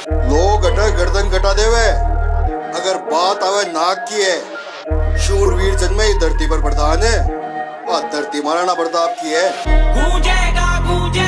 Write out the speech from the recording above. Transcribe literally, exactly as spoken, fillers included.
लोग अटक गर्दन कटा देवे। अगर बात आवे नाक की है, शूरवीर जन्मे ही धरती पर प्रधान है और धरती महाराणा प्रताप की है। गूंजेगा गूंजे